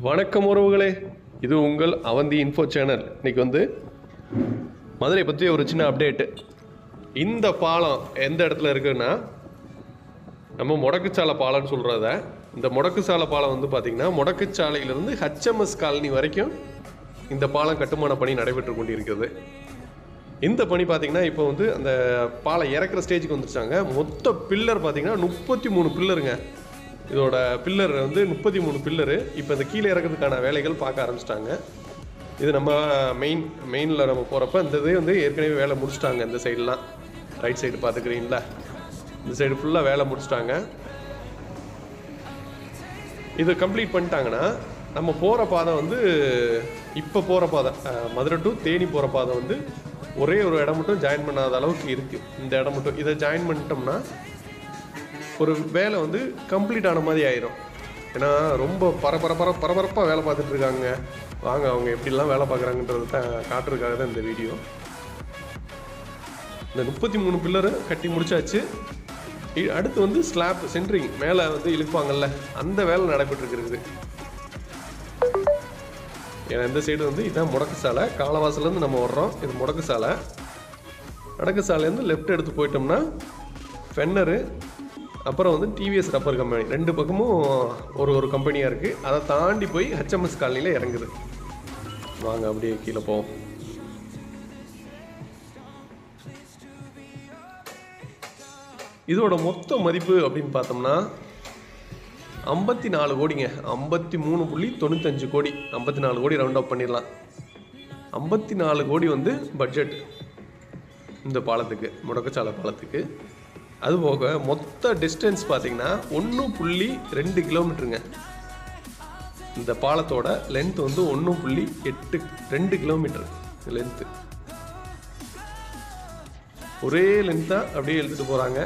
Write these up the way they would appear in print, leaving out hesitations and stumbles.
வணக்கம் உறவுகளே, இது உங்கள் அவந்தி இன்ஃபோ சேனல். இன்றைக்கி வந்து மதுரை பற்றி ஒரு சின்ன அப்டேட்டு. இந்த பாலம் எந்த இடத்துல இருக்குன்னா, நம்ம முடக்குச்சாலை பாலம்னு சொல்கிறத. இந்த முடக்குச்சாலை பாலம் வந்து பார்த்திங்கன்னா முடக்குச்சாலையிலேருந்து HMS காலனி வரைக்கும் இந்த பாலம் கட்டுமான பணி நடைபெற்று கொண்டிருக்கிறது. இந்த பணி பார்த்திங்கன்னா இப்போ வந்து அந்த பாலம் இறக்குற ஸ்டேஜுக்கு வந்துருச்சாங்க. மொத்த பில்லர் பார்த்திங்கன்னா 33 பில்லருங்க. இதோட பில்லர் வந்து 33 பில்லரு. இப்போ இந்த கீழே இறக்கிறதுக்கான வேலைகள் பார்க்க ஆரம்பிச்சிட்டாங்க. இது நம்ம மெயினில் நம்ம போகிறப்ப இந்த இது வந்து ஏற்கனவே வேலை முடிச்சிட்டாங்க. இந்த சைடெலாம் ரைட் சைடு பார்த்துக்கிறீங்களா, இந்த சைடு ஃபுல்லாக வேலை முடிச்சிட்டாங்க. இது கம்ப்ளீட் பண்ணிட்டாங்கன்னா நம்ம போகிற பாதை வந்து இப்போ போகிற பாதை மதுரை டு தேனி போகிற பாதை வந்து ஒரே ஒரு இடம் மட்டும் ஜாயின் பண்ணாத அளவுக்கு இருக்குது. இந்த இடம் மட்டும் இதை ஜாயின் பண்ணிட்டோம்னா ஒரு வேலை வந்து கம்ப்ளீட் ஆன மாதிரி ஆயிரும். ஏன்னா ரொம்ப பரபரப்பாக வேலை பார்த்துட்டு இருக்காங்க. வாங்க அவங்க எப்படிலாம் வேலை பார்க்குறாங்கன்றது தான் காட்டுறதுக்காக தான் இந்த வீடியோ. இந்த 33 பில்லரு கட்டி முடிச்சாச்சு. அடுத்து வந்து ஸ்லாப் சென்ட்ரிங் மேலே வந்து இழுப்பாங்கல்ல, அந்த வேலை நடைபெற்றுருக்குது. ஏன்னா இந்த சைடு வந்து இதுதான் முடக்கு சாலை. காலவாசலேருந்து நம்ம வர்றோம். இது முடக்கு சாலை. முடக்கு சாலைலேருந்து லெஃப்ட் எடுத்து போயிட்டோம்னா ஃபென்னரு, அப்புறம் வந்து டிவிஎஸ் ரப்பர் கம்பெனி, ரெண்டு பக்கமும் ஒரு கம்பெனியாக இருக்குது. அதை தாண்டி போய் HMS காலனியில் இறங்குது. வாங்க அப்படியே கீழே போவோம். இதோட மொத்த மதிப்பு அப்படின்னு பார்த்தோம்னா 54 கோடிங்க. 53.95 கோடி. 54 கோடி ரவுண்ட் அப் பண்ணிடலாம். 54 கோடி வந்து பட்ஜெட் இந்த பாலத்துக்கு, முடக்கச்சாலை பாலத்துக்கு. அதுபோக மொத்த டிஸ்டன்ஸ் பார்த்தீங்கன்னா 1.2 கிலோமீட்டருங்க. இந்த பாலத்தோட லென்த் வந்து 1.82 கிலோமீட்டர் லென்த்து. ஒரே லென்த்தாக அப்படியே எழுதிட்டு போகிறாங்க.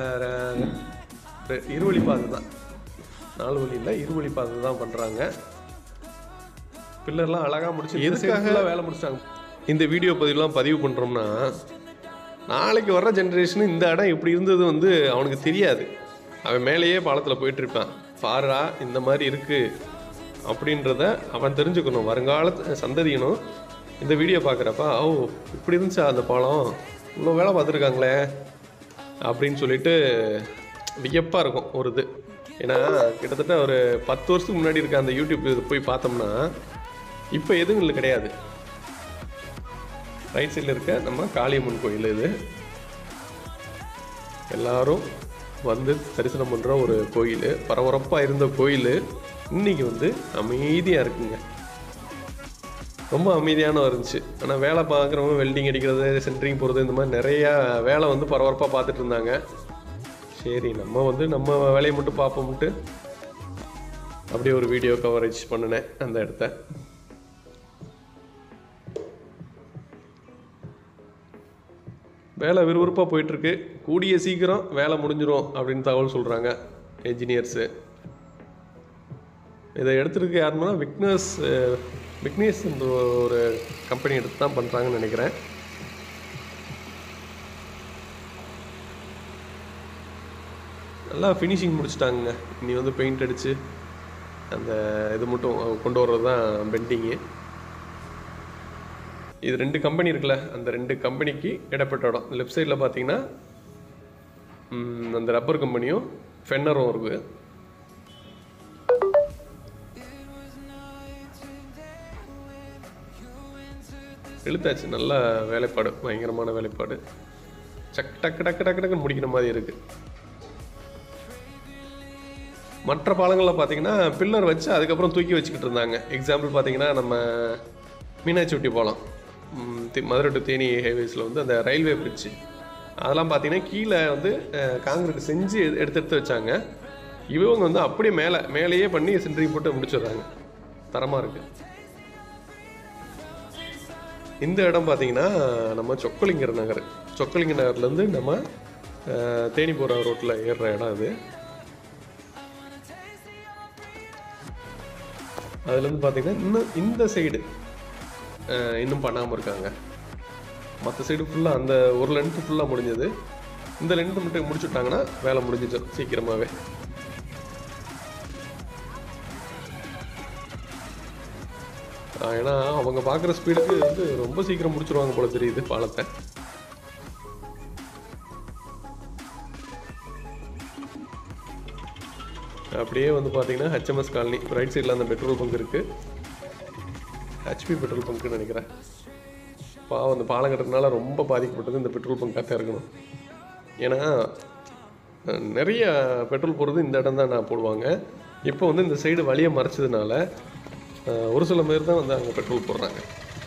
இருவழி பாதை தான், 4 வழி இல்லை, இருவழி பாதை தான் பண்ணுறாங்க. பில்லர்லாம் அழகாக முடிச்சு எதுக்காக வேலை முடிச்சாங்க. இந்த வீடியோ பதிவு பண்ணுறோம்னா நாளைக்கு வர்ற ஜென்ரேஷனு இந்த இடம் எப்படி இருந்தது வந்து அவனுக்கு தெரியாது. அவன் மேலேயே பாலத்தில் போயிட்டுருப்பான். பாருடா இந்த மாதிரி இருக்குது அப்படின்றத அவன் தெரிஞ்சுக்கணும். வருங்கால சந்ததியனும் இந்த வீடியோ பார்க்குறப்ப இப்படி இருந்துச்சா அந்த பாலம், இவ்வளோ வேலை பார்த்துருக்காங்களே அப்படின்னு சொல்லிட்டு வியப்பாக இருக்கும் ஒரு இது. ஏன்னா கிட்டத்தட்ட ஒரு 10 வருஷத்துக்கு முன்னாடி இருக்க அந்த யூடியூப் இது போய் பார்த்தோம்னா இப்போ எதுவும் இல்லை, கிடையாது. ரைட் சைடில் இருக்க நம்ம காளியம்மன் கோயில். இது எல்லாரும் வந்து தரிசனம் பண்ணுற ஒரு கோயில். பரபரப்பாக இருந்த கோயில் இன்னைக்கு வந்து அமைதியாக இருக்குங்க. ரொம்ப அமைதியான இருந்துச்சு. ஆனால் வேலை பார்க்குறவங்க வெல்டிங் அடிக்கிறது, சென்ட்ரிங் போகிறது, இந்த மாதிரி நிறையா வேலை வந்து பரபரப்பாக பார்த்துட்டு இருந்தாங்க. சரி நம்ம வந்து நம்ம வேலையை மட்டும் பார்ப்போம்ட்டு அப்படியே ஒரு வீடியோ கவரேஜ் பண்ணினேன் அந்த இடத்த. வேலை விறுவிறுப்பாக போயிட்டுருக்கு. கூடிய சீக்கிரம் வேலை முடிஞ்சிடும் அப்படின்னு தகவல் சொல்கிறாங்க என்ஜினியர்ஸு. இதை எடுத்துருக்கு யாருன்னா விக்னேஷ் ஒரு கம்பெனி எடுத்து தான் பண்ணுறாங்கன்னு நினைக்கிறேன். நல்லா ஃபினிஷிங் முடிச்சிட்டாங்க. இனி வந்து பெயிண்ட் அடித்து அந்த இது மட்டும் கொண்டு வர்றது தான் பெண்டிங்கு. இது 2 கம்பெனி இருக்குல்ல, அந்த 2 கம்பெனிக்கு இடப்பட்ட இடம். லெஃப்ட் சைடில் பார்த்தீங்கன்னா அந்த ரப்பர் கம்பெனியும் ஃபென்னரும் இருக்குது. இழுத்தாச்சு. நல்ல வேலைப்பாடு, பயங்கரமான வேலைப்பாடு. டக்கு முடிக்கிற மாதிரி இருக்குது. மற்ற பாலங்களில் பார்த்தீங்கன்னா பில்லர் வச்சு அதுக்கப்புறம் தூக்கி வச்சுக்கிட்டு இருந்தாங்க. எக்ஸாம்பிள் பார்த்தீங்கன்னா நம்ம மீனாட்சி பாலம், மதுரை டு தேனி ஹைவேஸில் வந்து அந்த ரயில்வே பிரிட்ஜு, அதெல்லாம் பார்த்தீங்கன்னா கீழே வந்து காங்கிரீட் செஞ்சு எடுத்து வச்சாங்க. இவங்க வந்து அப்படியே மேலேயே பண்ணி சென்ட்ரிங் போட்டு முடிச்சிடுறாங்க. தரமாக இருக்குது. இந்த இடம் பார்த்தீங்கன்னா நம்ம சொக்கலிங்கர் நகர்லேருந்து நம்ம தேனி போகிற ரோட்டில் ஏறுற இடம் அது. அதுலேருந்து பார்த்தீங்கன்னா இன்னும் இந்த சைடு இன்னும் பண்ணாமல் இருக்காங்க. மற்ற சைடு ஃபுல்லாக அந்த ஒரு லென்த்து ஃபுல்லாக முடிஞ்சது. இந்த லென்த்து மட்டும் முடிச்சுட்டாங்கன்னா வேலை முடிஞ்சிச்சு சீக்கிரமாகவே. ஏன்னா அவங்க பார்க்குற ஸ்பீடுக்கு வந்து ரொம்ப சீக்கிரம் முடிச்சிருவாங்க போல தெரியுது பாலத்தை. அப்படியே வந்து பார்த்தீங்கன்னா HMS காலனி ரைட் சைடில் அந்த பெட்ரோல் பங்க் இருக்குது. HP பெட்ரோல் பங்க்குன்னு நினைக்கிறேன். பாவம் அந்த பாலம் கட்டுறதுனால ரொம்ப பாதிக்கப்பட்டது இந்த பெட்ரோல் பங்காக தான் இருக்கணும். ஏன்னா நிறைய பெட்ரோல் போடுறது இந்த இடம் தான் நான் போடுவாங்க. இப்போ வந்து இந்த சைடு வழியை மறைச்சதுனால ஒரு சில பேர் தான் வந்து அங்கே பெட்ரோல் போடுறாங்க.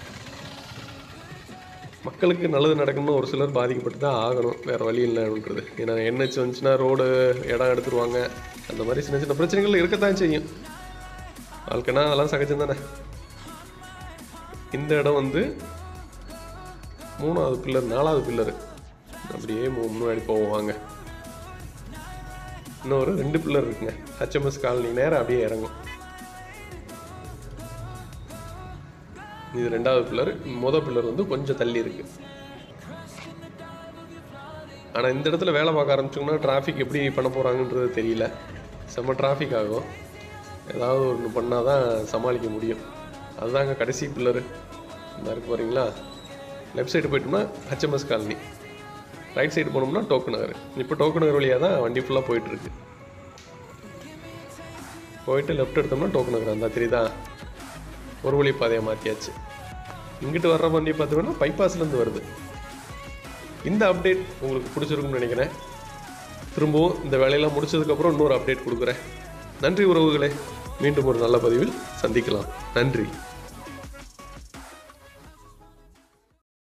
மக்களுக்கு நல்லது நடக்கணும்னு ஒரு சிலர் பாதிக்கப்பட்டு தான் ஆகணும், வேறு வழி இல்லைன்றது. ஏன்னா NH வந்துச்சுன்னா ரோடு இடம் எடுத்துருவாங்க. அந்த மாதிரி சின்ன சின்ன பிரச்சனைகள் இருக்கத்தான் செய்யும். வாழ்க்கைனா அதெல்லாம் சகஜம் தானே. இந்த இடம் வந்து 3வது பில்லர் 4வது பில்லரு. அப்படியே முன்னாடி போவாங்க. இன்னொரு 2 பில்லர் இருக்குங்க. HMS காலனி நேரம் அப்படியே இறங்கும். இது 2வது பில்லர். முதல் பில்லர் வந்து கொஞ்சம் தள்ளி இருக்கு. ஆனால் இந்த இடத்துல வேலை பார்க்க ஆரம்பிச்சோம்னா டிராஃபிக் எப்படி பண்ண போகிறாங்கன்றது தெரியல. செம்ம டிராஃபிக் ஆகும். ஏதாவது ஒன்று பண்ணால் தான் சமாளிக்க முடியும். அதுதாங்க கடைசி பில்லரு. இந்த இருக்கு பாருங்களா. லெஃப்ட் சைடு போயிட்டோம்னா HMS காலனி, ரைட் சைடு போனோம்னா டோக்கு நகர். இப்போ டோக்கு நகர் வழியாக தான் வண்டி ஃபுல்லாக போயிட்டுருக்கு. போயிட்டு லெஃப்ட் எடுத்தோம்னா டோக்கு நகர். அந்த தெரியுதா, ஒரு வழி பாதையை மாற்றியாச்சு. இங்கிட்டு வர்ற வண்டி பார்த்தோம்னா பைபாஸ்லேருந்து வருது. இந்த அப்டேட் உங்களுக்கு பிடிச்சிருக்குன்னு நினைக்கிறேன். திரும்பவும் இந்த வேலையெல்லாம் முடிச்சதுக்கப்புறம் இன்னொரு அப்டேட் கொடுக்குறேன். நன்றி உறவுகளே. மீண்டும் ஒரு நல்ல பதிவில் சந்திக்கலாம். நன்றி.